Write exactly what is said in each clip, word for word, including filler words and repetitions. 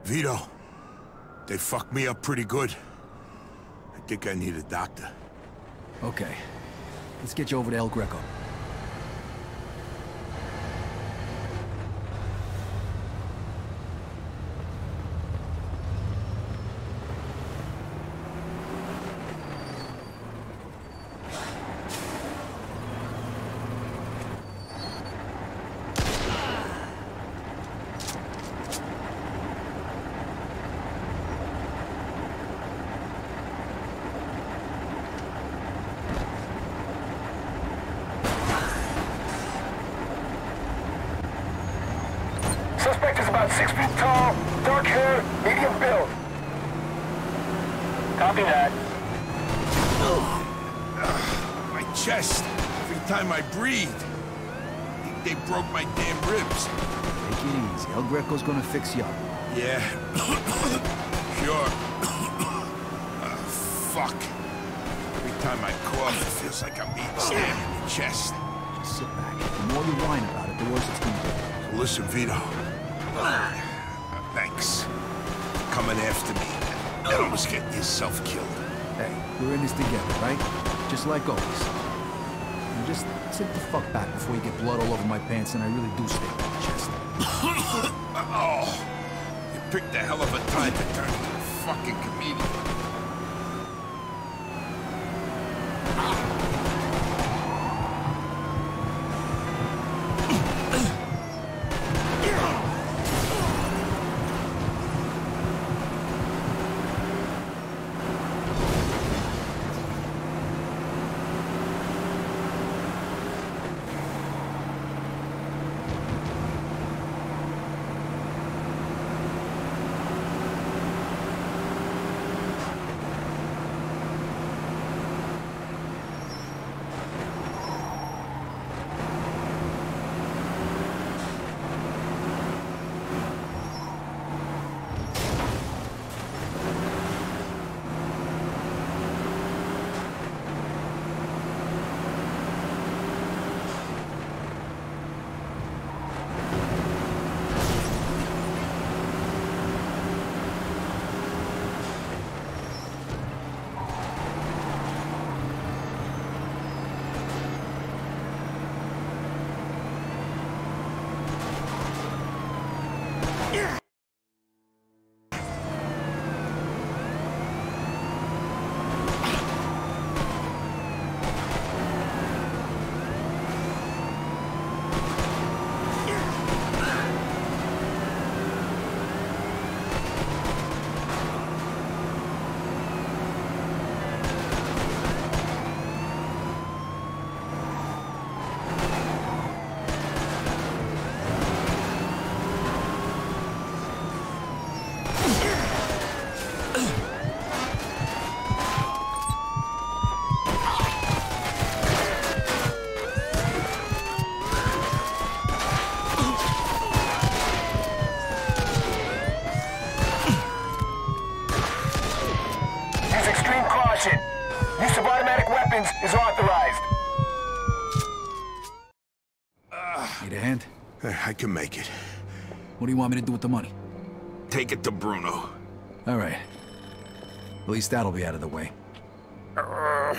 Vito, they fucked me up pretty good. I think I need a doctor. Okay. Let's get you over to El Greco. Suspect is about six feet tall, dark hair, medium build. Copy that. Uh, my chest. Every time I breathe. I think they broke my damn ribs. Take it easy. El Greco's gonna fix you up. Yeah. Sure. uh, fuck. Every time I cough, it feels like I'm being stabbed in the chest. Just sit back. The more you whine about it, the worse it's gonna be. So listen, Vito. Uh, thanks. Coming after me. And almost getting yourself killed. Hey, we're in this together, right? Just like always. Now just sit the fuck back before you get blood all over my pants and I really do stay with my chest. Oh, you picked a hell of a time to turn into a fucking comedian. Use of automatic weapons is authorized. Uh, Need a hand? I can make it. What do you want me to do with the money? Take it to Bruno. All right. At least that'll be out of the way. Uh,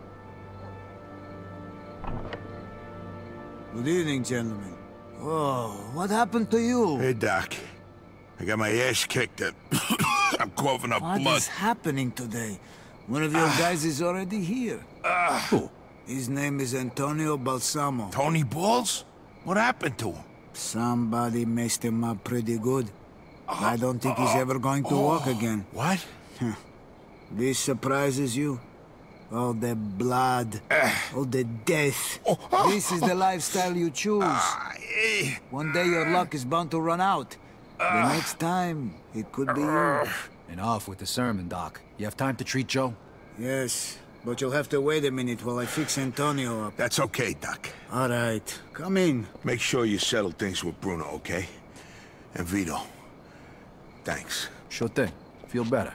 Good evening, gentlemen. Whoa, what happened to you? Hey, Doc. I got my ass kicked. At I'm coughing up what blood. What is happening today? One of your uh, guys is already here. Uh, Who? His name is Antonio Balsamo. Tony Balls? What happened to him? Somebody messed him up pretty good. Uh, I don't think uh, he's ever going to oh, walk again. What? This surprises you? All the blood, uh, all the death. Oh, oh, this is the lifestyle you choose. Uh, eh, One day your luck is bound to run out. Uh, the next time, it could be you. Enough with the sermon, Doc. You have time to treat Joe? Yes, but you'll have to wait a minute while I fix Antonio up. That's okay, Doc. All right, come in. Make sure you settle things with Bruno, okay? And Vito. Thanks. Sure thing. Feel better.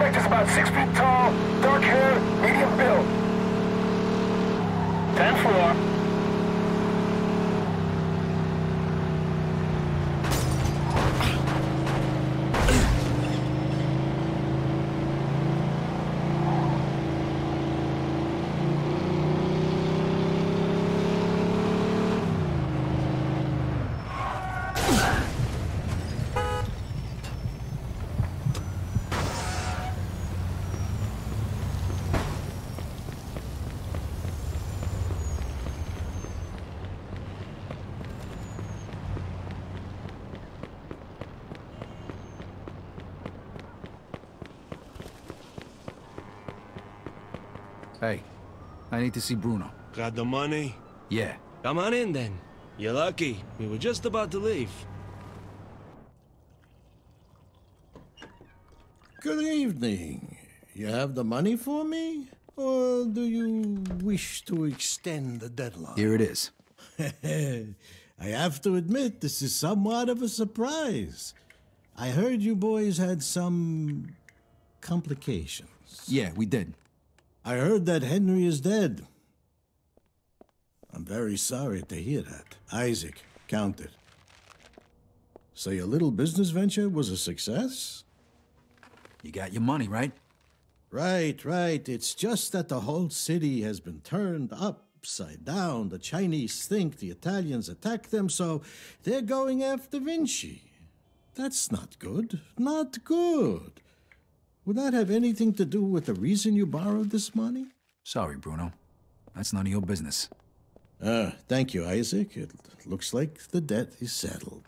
Suspect is about six feet tall, dark hair, medium build. ten four. Hey, I need to see Bruno. Got the money? Yeah. Come on in then. You're lucky. We were just about to leave. Good evening. You have the money for me? Or do you wish to extend the deadline? Here it is. I have to admit, this is somewhat of a surprise. I heard you boys had some complications. Yeah, we did. I heard that Henry is dead. I'm very sorry to hear that. Isaac, count it. So your little business venture was a success? You got your money, right? Right, right. It's just that the whole city has been turned upside down. The Chinese think the Italians attacked them, so they're going after Vinci. That's not good. Not good. Would that have anything to do with the reason you borrowed this money? Sorry, Bruno. That's none of your business. Ah, thank you, Isaac. It looks like the debt is settled.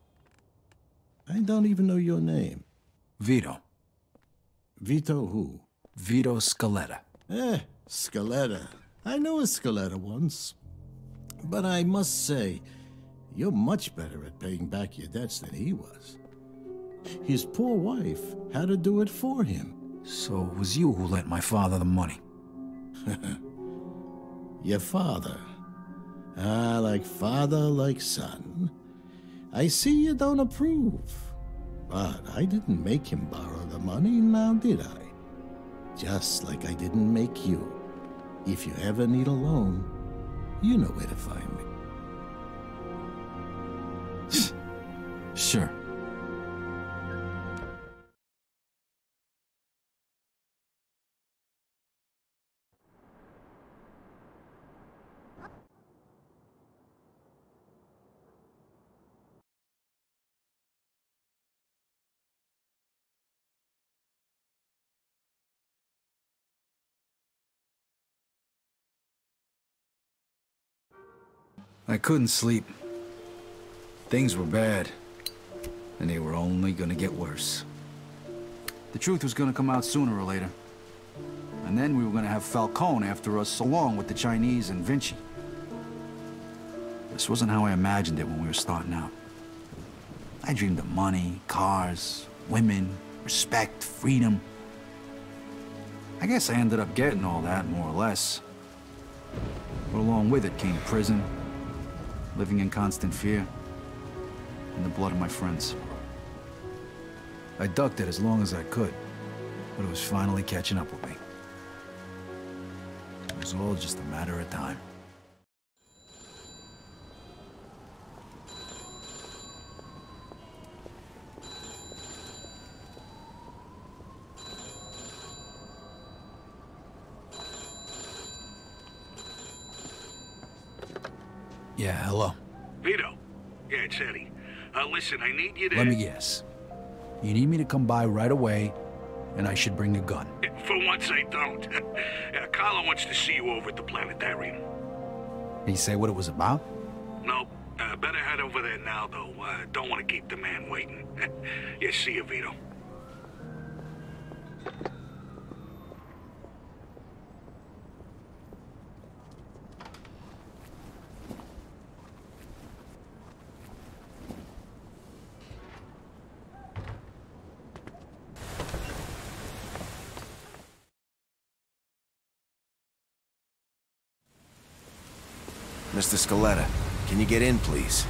I don't even know your name. Vito. Vito who? Vito Scaletta. Eh, Scaletta. I knew a Scaletta once. But I must say, you're much better at paying back your debts than he was. His poor wife had to do it for him. So it was you who lent my father the money? Your father. Ah, like father, like son. I see you don't approve. But I didn't make him borrow the money, now did I? Just like I didn't make you. If you ever need a loan, you know where to find me. Sure. I couldn't sleep. Things were bad, and they were only gonna get worse. The truth was gonna come out sooner or later. And then we were gonna have Falcone after us, along with the Chinese and Vinci. This wasn't how I imagined it when we were starting out. I dreamed of money, cars, women, respect, freedom. I guess I ended up getting all that, more or less. But along with it came prison, living in constant fear, and the blood of my friends. I ducked it as long as I could, but it was finally catching up with me. It was all just a matter of time. Yeah, hello. Vito. Yeah, it's Eddie. Uh, listen, I need you to... Let me guess. You need me to come by right away, and I should bring a gun. For once, I don't. uh, Carlo wants to see you over at the planetarium. Did he say what it was about? Nope. Uh, better head over there now, though. Uh, don't want to keep the man waiting. Yeah, see you, Vito. Mister Scaletta, can you get in, please?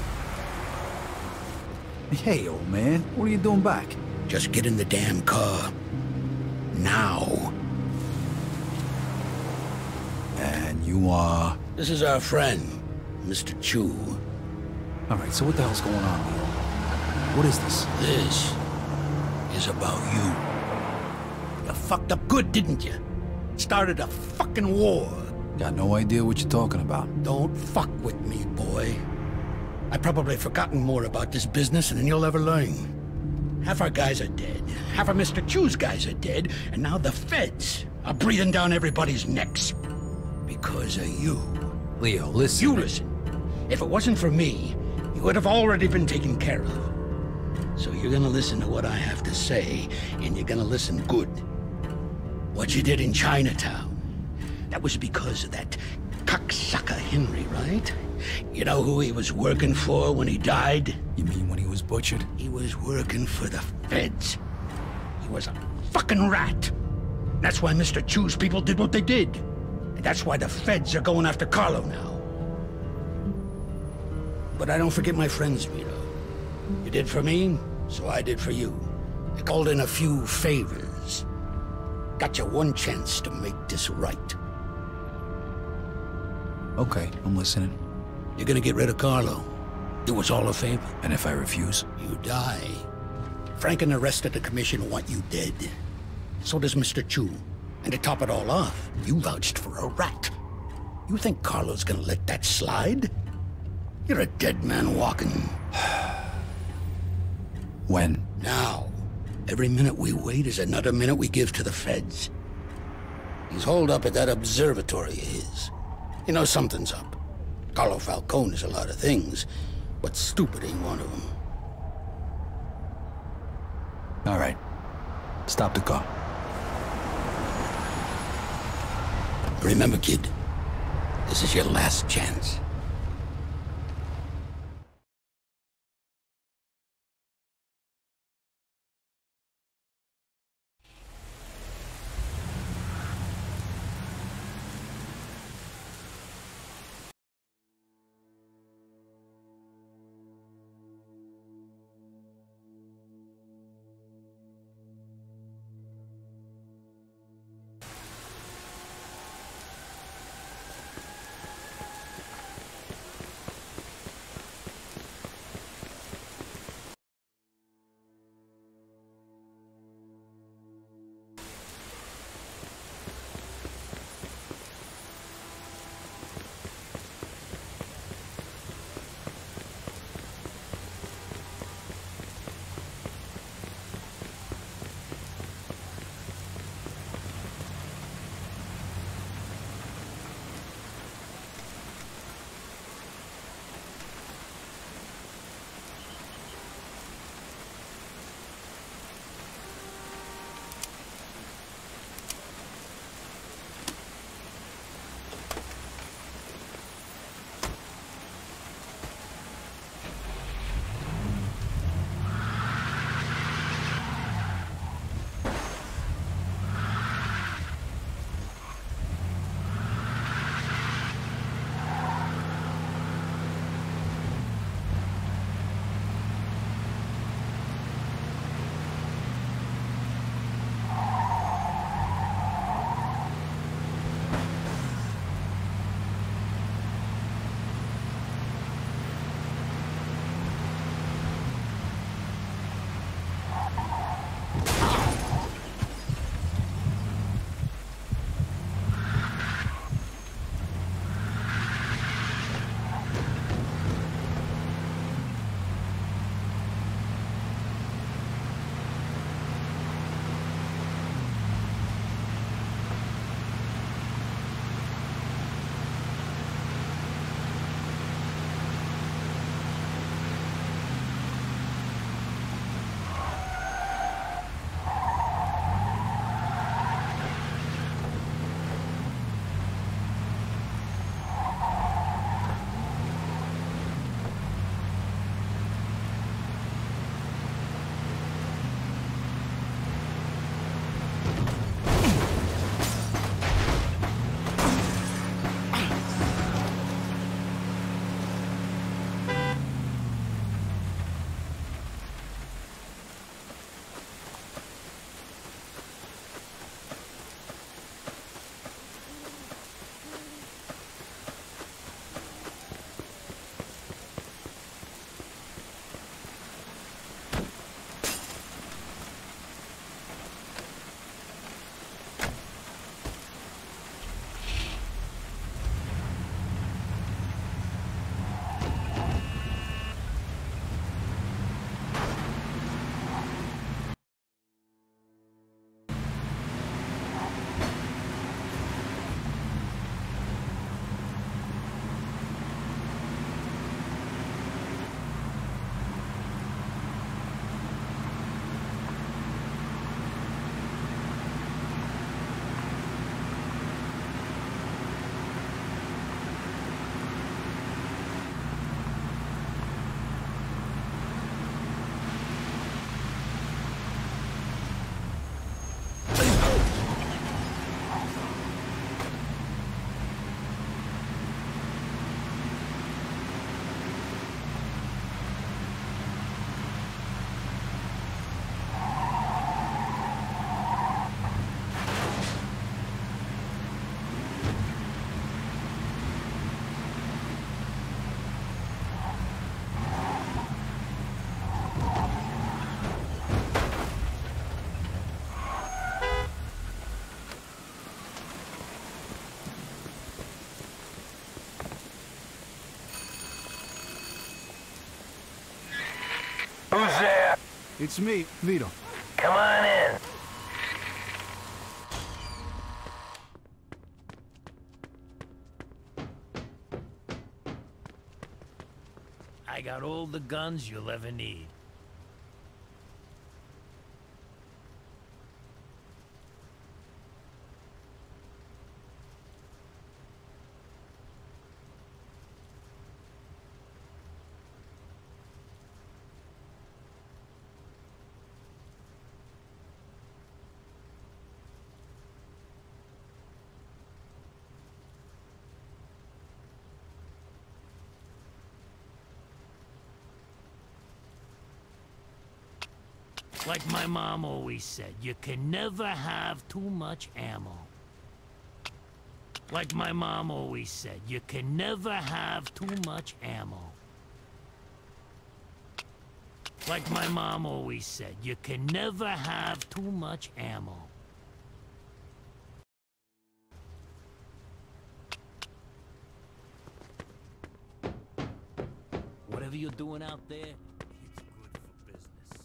Hey, old man. What are you doing back? Just get in the damn car. Now. And you are... This is our friend, Mister Chu. All right, so what the hell's going on here? What is this? This is about you. You fucked up good, didn't you? Started a fucking war. Got no idea what you're talking about. Don't fuck with me, boy. I've probably forgotten more about this business than you'll ever learn. Half our guys are dead. Half of Mister Chu's guys are dead. And now the feds are breathing down everybody's necks. Because of you. Leo, listen. You listen. If it wasn't for me, you would have already been taken care of. So you're gonna listen to what I have to say, and you're gonna listen good. What you did in Chinatown, that was because of that cocksucker Henry, right? You know who he was working for when he died? You mean when he was butchered? He was working for the feds. He was a fucking rat. That's why Mister Chu's people did what they did. And that's why the feds are going after Carlo now. But I don't forget my friends, Vito. You did for me, so I did for you. I called in a few favors. Got you one chance to make this right. Okay, I'm listening. You're gonna get rid of Carlo. Do us all a favor. And if I refuse? You die. Frank and the rest of the commission want you dead. So does Mister Chu. And to top it all off, you vouched for a rat. You think Carlo's gonna let that slide? You're a dead man walking. When? Now. Every minute we wait is another minute we give to the feds. He's holed up at that observatory of his. You know something's up. Carlo Falcone is a lot of things, but stupid ain't one of them. All right. Stop the car. Remember, kid, this is your last chance. It's me, Vito. Come on in. I got all the guns you'll ever need. Like my mom always said, you can never have too much ammo. Like my mom always said, you can never have too much ammo. Like my mom always said, you can never have too much ammo. Whatever you're doing out there, it's good for business.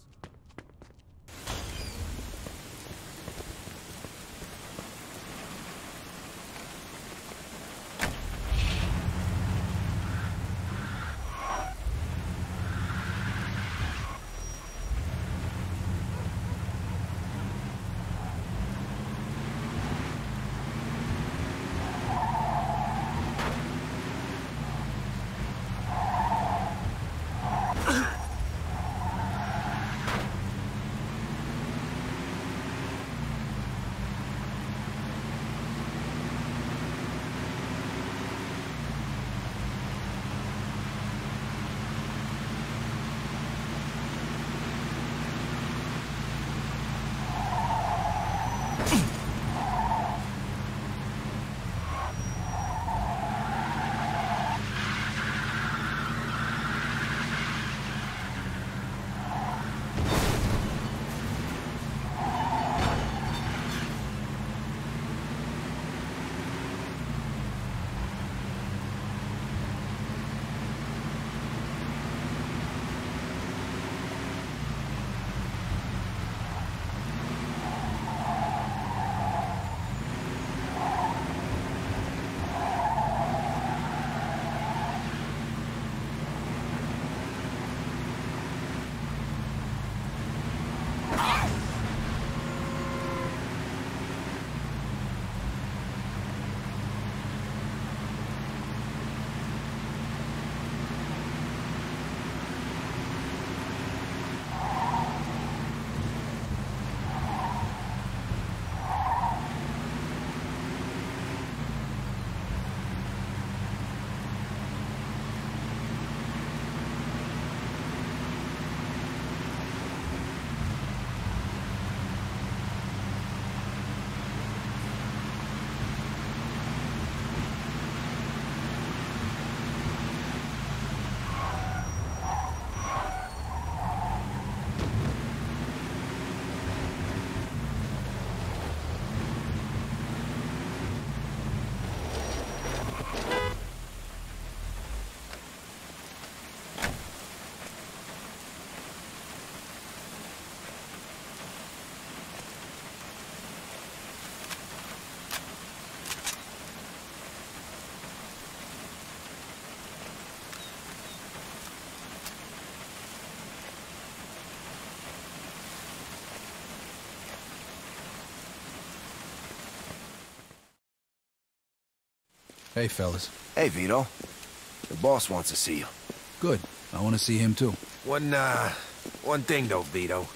Hey, fellas. Hey, Vito. The boss wants to see you. Good. I want to see him, too. One, uh, one thing, though, Vito.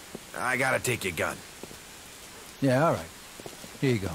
I gotta take your gun. Yeah, all right. Here you go.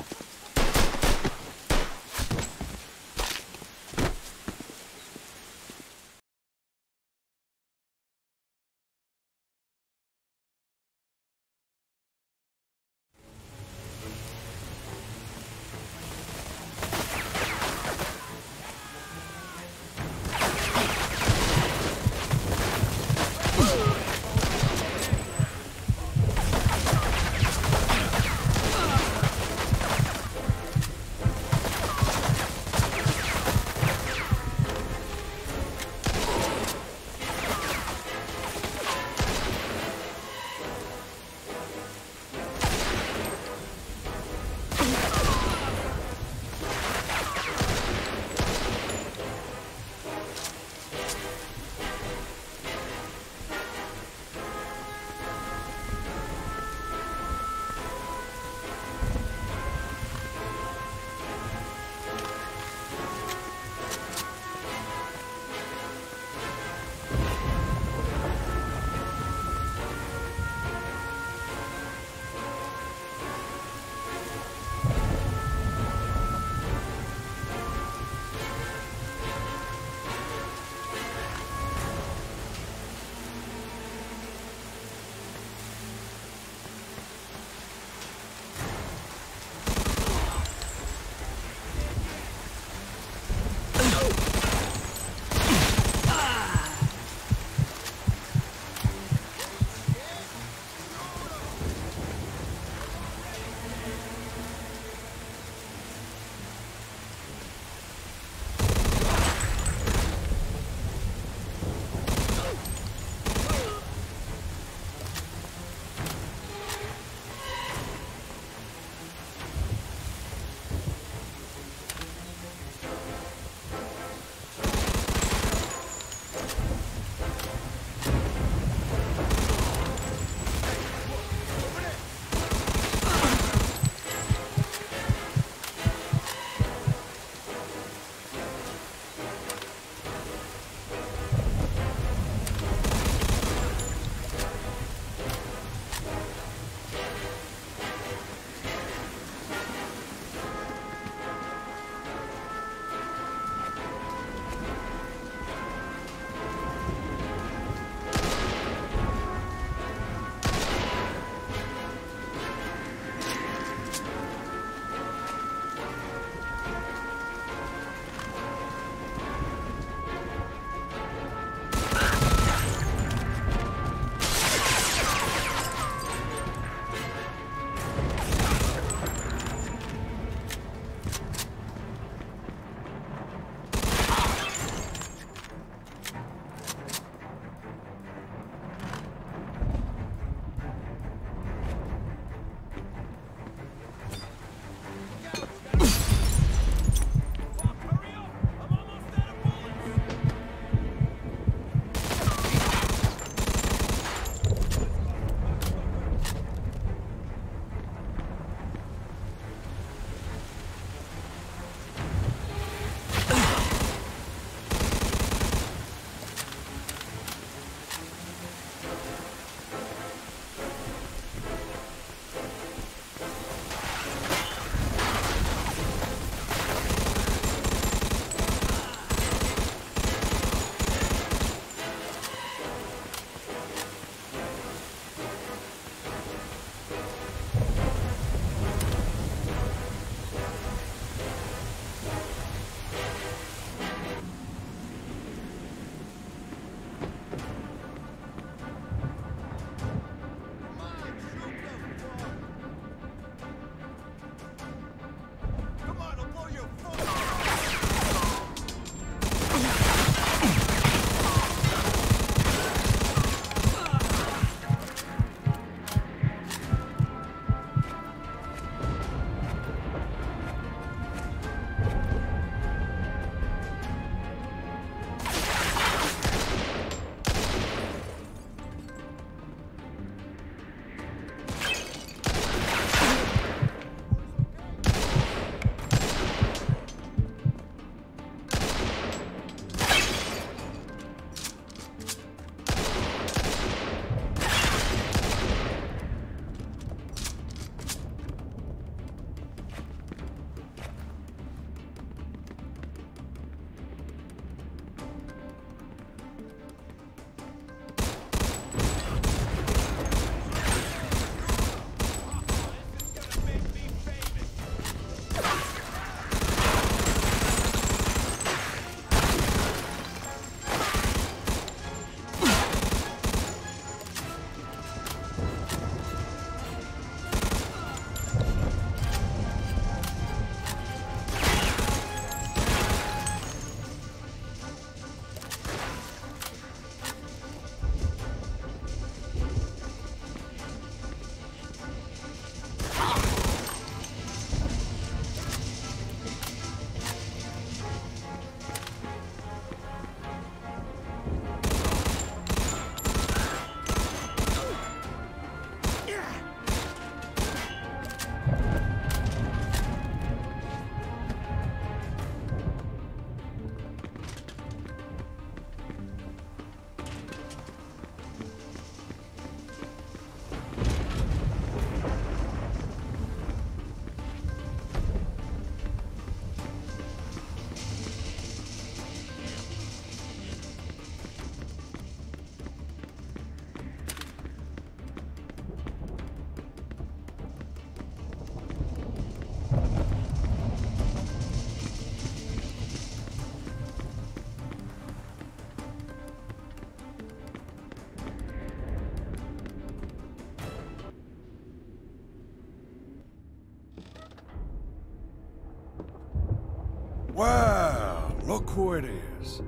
Well, look who it is.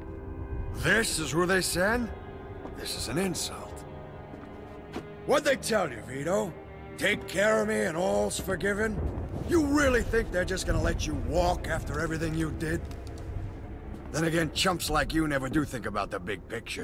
This is who they send? This is an insult. What'd they tell you, Vito? Take care of me and all's forgiven? You really think they're just gonna let you walk after everything you did? Then again, chumps like you never do think about the big picture.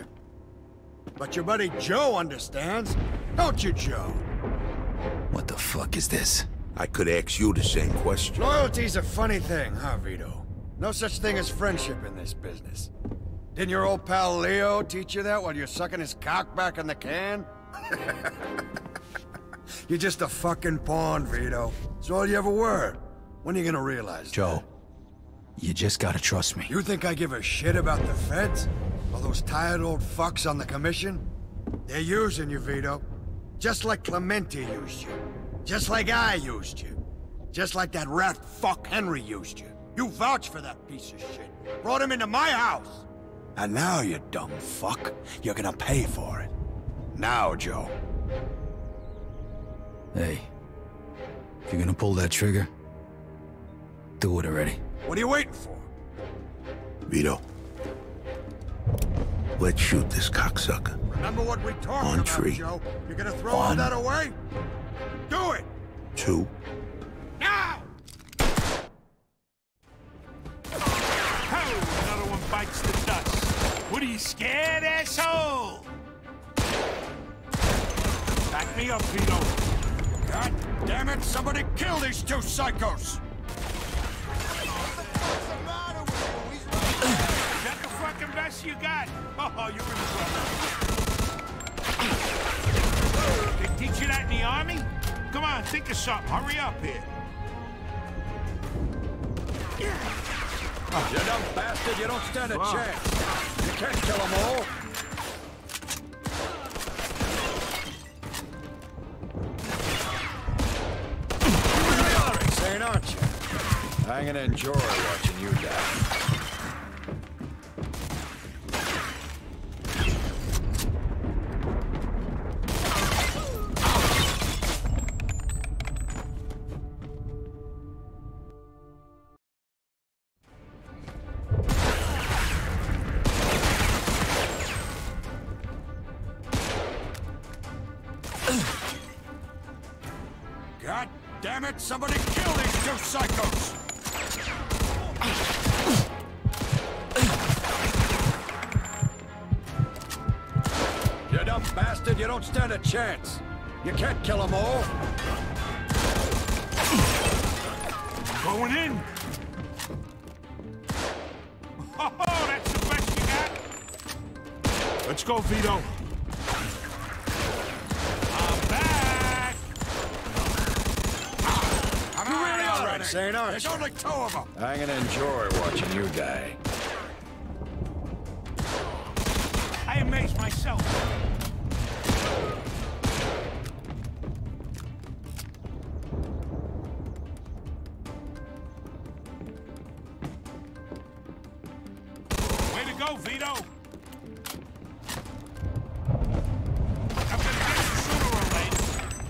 But your buddy Joe understands, don't you, Joe? What the fuck is this? I could ask you the same question. Loyalty's a funny thing, huh, Vito? No such thing as friendship in this business. Didn't your old pal Leo teach you that while you're sucking his cock back in the can? You're just a fucking pawn, Vito. That's all you ever were. When are you gonna realize Joe, that? you just gotta trust me. You think I give a shit about the feds? All those tired old fucks on the commission? They're using you, Vito. Just like Clemente used you. Just like I used you. Just like that rat fuck Henry used you. You vouched for that piece of shit. Brought him into my house. And now, you dumb fuck, you're gonna pay for it. Now, Joe. Hey, if you're gonna pull that trigger, do it already. What are you waiting for? Vito, let's shoot this cocksucker. Remember what we talked On about, tree. Joe? You're gonna throw One. all that away? Do it! Two. Now! Oh, another one bites the dust. What are you scared, asshole? Back me up, Vito. God damn it, somebody kill these two psychos! Is that the fucking best you got? Oh, you're in trouble. Think of something. Hurry up here. You dumb bastard, you don't stand a chance. You can't kill them all. You're insane, aren't you? I'm gonna enjoy watching you die. God damn it! Somebody kill these two psychos! You dumb bastard! You don't stand a chance! You can't kill them all! Going in! Oh, that's the best you got! Let's go, Vito. Saint Arch. There's only two of them. I'm gonna enjoy watching you die. I amaze myself. Way to go, Vito. I'm gonna get you sooner or later.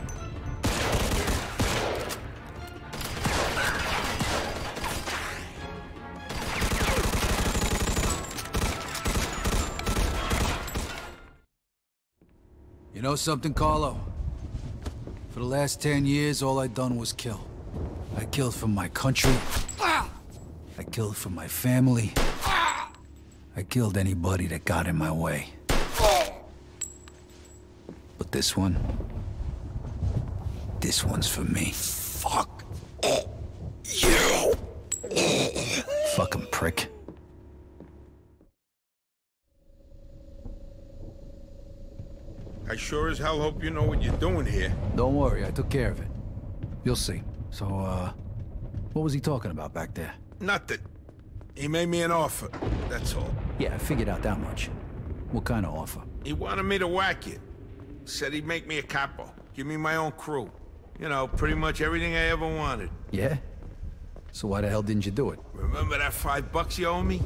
You know something, Carlo? For the last ten years, all I done was kill. I killed for my country. I killed for my family. I killed anybody that got in my way. But this one... This one's for me. Fuck you! Fucking prick. I sure as hell hope you know what you're doing here. Don't worry, I took care of it. You'll see. So, uh, what was he talking about back there? Nothing. He made me an offer, that's all. Yeah, I figured out that much. What kind of offer? He wanted me to whack it. Said he'd make me a capo, give me my own crew. You know, pretty much everything I ever wanted. Yeah? So why the hell didn't you do it? Remember that five bucks you owe me?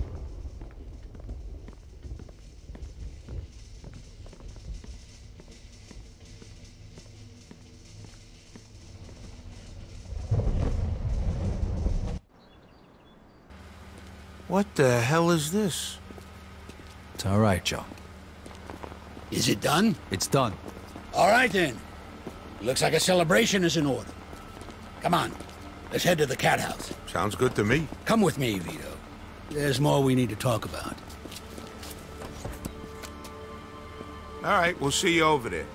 What the hell is this? It's all right, Joe. Is it done? It's done. All right, then. Looks like a celebration is in order. Come on, let's head to the cat house. Sounds good to me. Come with me, Vito. There's more we need to talk about. All right, we'll see you over there.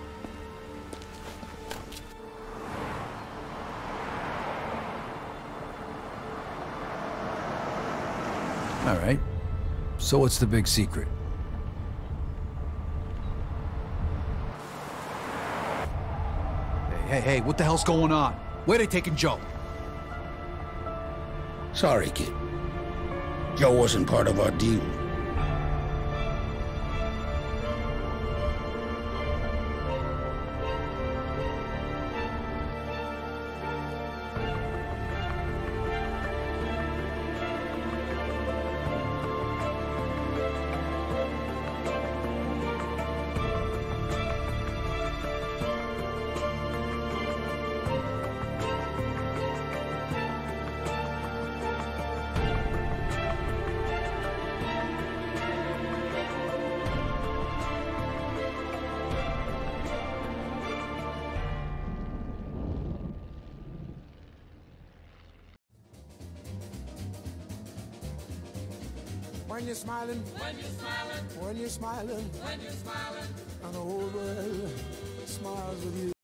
All right. So what's the big secret? Hey, hey, hey, what the hell's going on? Where they taking Joe? Sorry, kid. Joe wasn't part of our deal. When you're smiling, when you're smiling, when you're smiling, when you're smiling, and the whole world smiles with you.